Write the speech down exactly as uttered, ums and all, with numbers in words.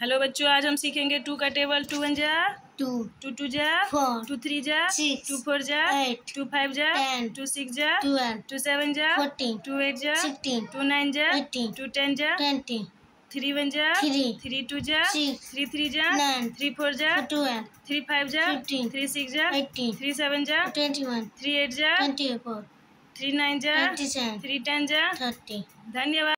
Hello बच्चों, आज हम सीखेंगे टू का टेबल। टू वन जा टू, टू टू जा फोर, टू थ्री जा सिक्स, टू फोर जा एट, टू फाइव जा टेन, टू सिक्स जा ट्वेल्व, टू सेवन जा फोर्टीन, टू एट जा सिक्सटीन, टू नाइन जा एटीन, टू टेन जा ट्वेंटी, थ्री वन जा थ्री, थ्री टू जा सिक्स, थ्री थ्री जा नाइन, थ्री फोर जा ट्वेल्व, थ्री फाइव जा फिफ्टीन, थ्री सिक्स जा एटीन, थ्री सेवन जा ट्वेंटी वन, थ्री एट जा ट्वेंटी फोर, थ्री नाइन जा ट्वेंटी सेवन, थ्री टेन जा। थर्टी। धन्यवाद।